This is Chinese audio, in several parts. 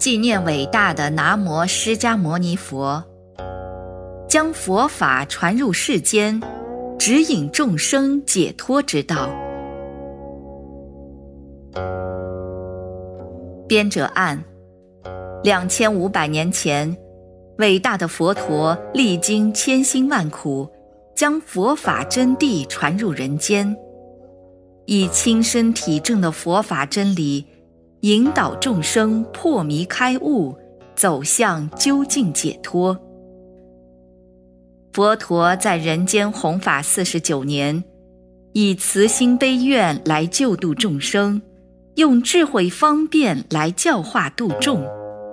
纪念伟大的南无释迦牟尼佛，将佛法传入世间，指引众生解脱之道。编者按：2500年前，伟大的佛陀历经千辛万苦，将佛法真谛传入人间，以亲身体证的佛法真理，引导众生破迷开悟，走向究竟解脱。佛陀在人间弘法49年，以慈心悲愿来救度众生，用智慧方便来教化度众。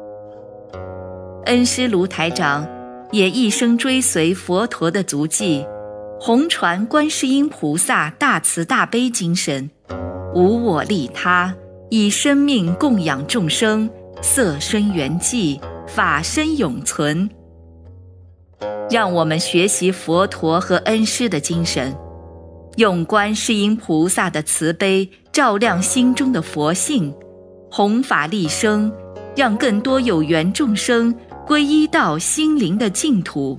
恩师卢台长也一生追随佛陀的足迹，弘传观世音菩萨大慈大悲精神，无我利他，以生命供养众生，色身圆寂，法身永存。让我们学习佛陀和恩师的精神，用观世音菩萨的慈悲照亮心中的佛性，弘法利生，让更多有缘众生皈依到心灵的净土。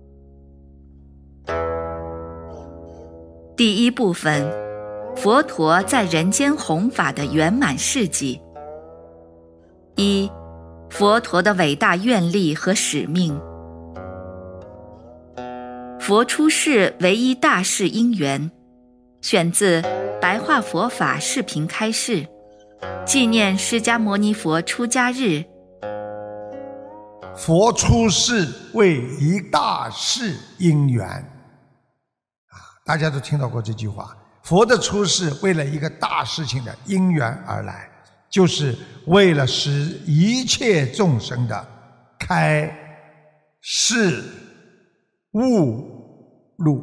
第一部分，佛陀在人间弘法的圆满事迹。一、佛陀的伟大愿力和使命。佛出世唯一大事因缘，选自白话佛法视频开示，纪念释迦牟尼佛出家日。 佛出世为一大事因缘大家都听到过这句话。佛的出世为了一个大事情的因缘而来，就是为了使一切众生的开示悟路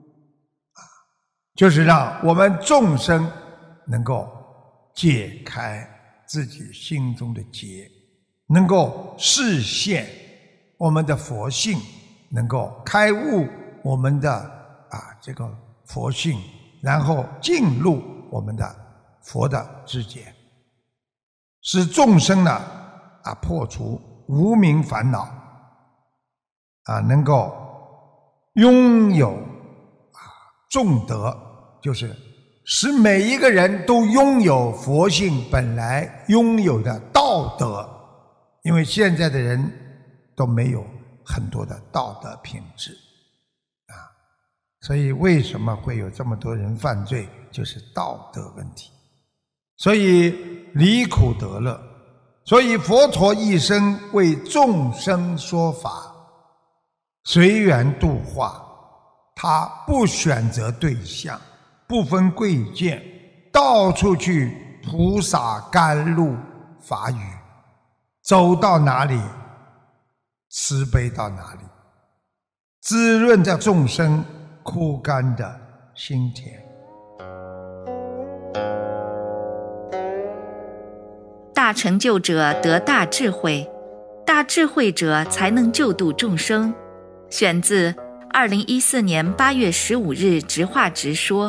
就是让我们众生能够解开自己心中的结，能够示现我们的佛性，能够开悟我们的这个佛性，然后进入我们的佛的知觉，使众生呢破除无明烦恼能够拥有众德，就是使每一个人都拥有佛性本来拥有的道德。因为现在的人都没有很多的道德品质所以为什么会有这么多人犯罪，就是道德问题。所以离苦得乐，所以佛陀一生为众生说法，随缘度化，他不选择对象，不分贵贱，到处去菩萨甘露法语，走到哪里慈悲到哪里，滋润着众生枯干的心田。 大成就者得大智慧，大智慧者才能救度众生。选自2014年8月15日直话直说。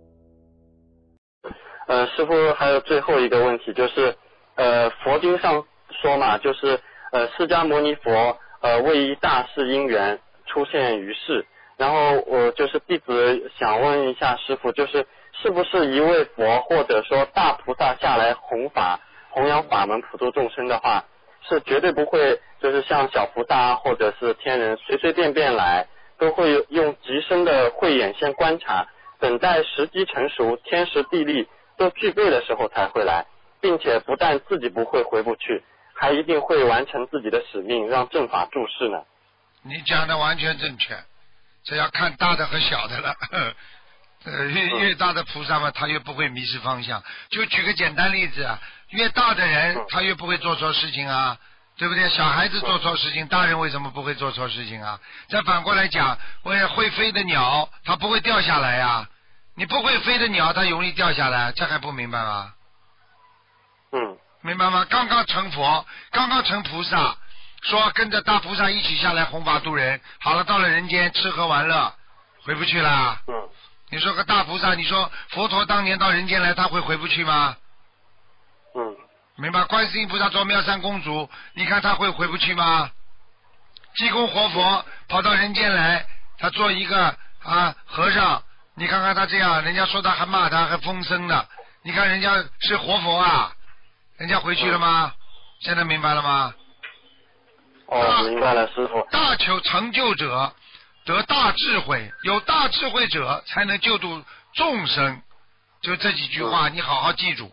师父还有最后一个问题，就是佛经上说嘛，就是释迦牟尼佛为一大事因缘出现于世，然后我就是弟子想问一下师父，就是是不是一位佛或者说大菩萨下来弘扬法门普度众生的话，是绝对不会就是像小菩萨或者是天人随随便便来，都会用极深的慧眼先观察，等待时机成熟，天时地利都具备的时候才会来，并且不但自己不会回不去，还一定会完成自己的使命，让正法注释呢？ 你讲的完全正确，这要看大的和小的了。越大的菩萨嘛，他越不会迷失方向。就举个简单例子越大的人他越不会做错事情对不对？小孩子做错事情，大人为什么不会做错事情再反过来讲，会飞的鸟它不会掉下来你不会飞的鸟它容易掉下来，这还不明白吗？明白吗？刚刚成佛，刚刚成菩萨，说跟着大菩萨一起下来弘法度人，好了，到了人间吃喝玩乐，回不去啦。你说个大菩萨，你说佛陀当年到人间来，他会回不去吗？ 明白？观世音菩萨做妙善公主，你看他会回不去吗？济公活佛跑到人间来，他做一个和尚，你看看他这样，人家说他还骂他，还风声呢。你看人家是活佛啊，人家回去了吗？现在明白了吗？ 明白了，师父。 大求成就者得大智慧，有大智慧者才能救度众生。就这几句话，你好好记住。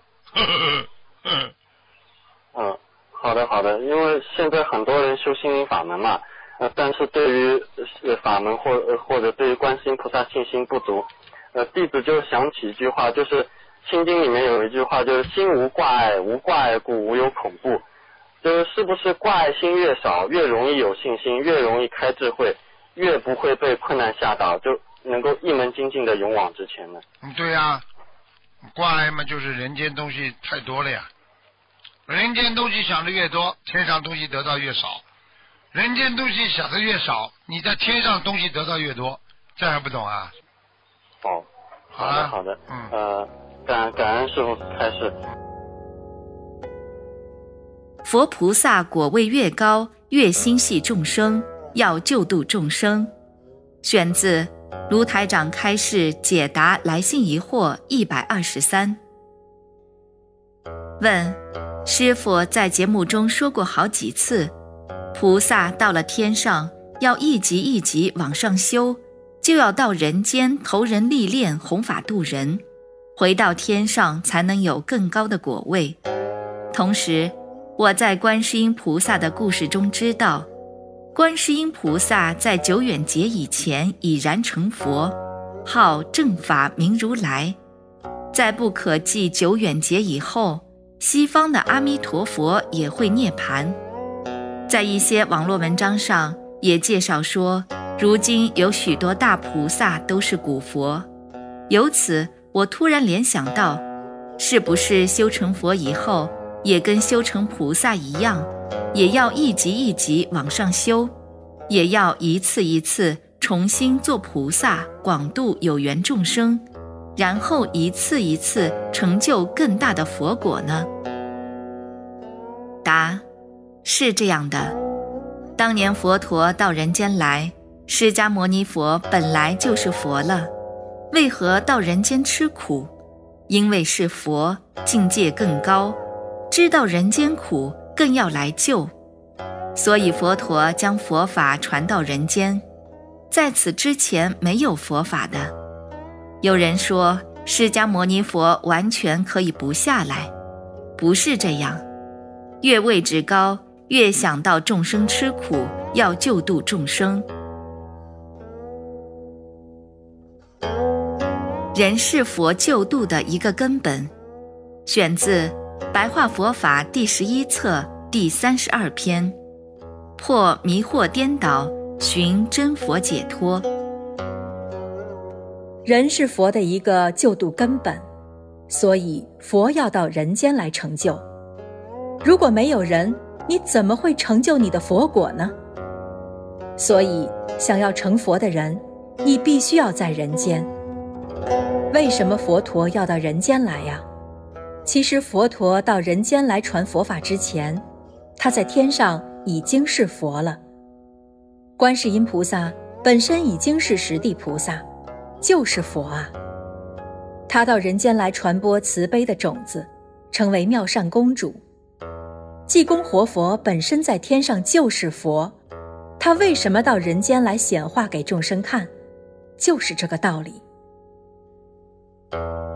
好的好的，因为现在很多人修心灵法门嘛，但是对于法门或者对于观世音菩萨信心不足，弟子就想起一句话，就是心经里面有一句话，就是心无挂碍，无挂碍故无有恐怖。就是不是挂碍心越少，越容易有信心，越容易开智慧，越不会被困难吓倒，就能够一门精进的勇往直前呢？ 对呀，挂碍嘛，就是人间东西太多了呀。人间东西想的越多，天上东西得到越少；人间东西想的越少，你在天上东西得到越多。这还不懂啊？ 好的好的，感恩师父开示。 佛菩萨果位越高，越心系众生，要救度众生。选自卢台长开示解答来信疑惑123。问：师父在节目中说过好几次，菩萨到了天上要一级一级往上修，就要到人间投人历练，弘法度人，回到天上才能有更高的果位。同时我在观世音菩萨的故事中知道，观世音菩萨在久远劫以前已然成佛，号正法明如来。在不可计久远劫以后，西方的阿弥陀佛也会涅槃。在一些网络文章上也介绍说，如今有许多大菩萨都是古佛。由此我突然联想到，是不是修成佛以后也跟修成菩萨一样，也要一级一级往上修，也要一次一次重新做菩萨，广度有缘众生，然后一次一次成就更大的佛果呢？答：是这样的。当年佛陀到人间来，释迦牟尼佛本来就是佛了，为何到人间吃苦？因为是佛，境界更高，知道人间苦，更要来救，所以佛陀将佛法传到人间。在此之前没有佛法的。有人说释迦牟尼佛完全可以不下来，不是这样，越位置高，越想到众生吃苦，要救度众生。人是佛救度的一个根本，选自白话佛法第11册第32篇，破迷惑颠倒，寻真佛解脱。 人是佛的一个救度根本，所以佛要到人间来成就。如果没有人，你怎么会成就你的佛果呢？所以想要成佛的人，你必须要在人间。为什么佛陀要到人间来呀？其实佛陀到人间来传佛法之前，他在天上已经是佛了。观世音菩萨本身已经是十地菩萨，就是佛啊。他到人间来传播慈悲的种子，成为妙善公主。济公活佛本身在天上就是佛，他为什么到人间来显化给众生看？就是这个道理。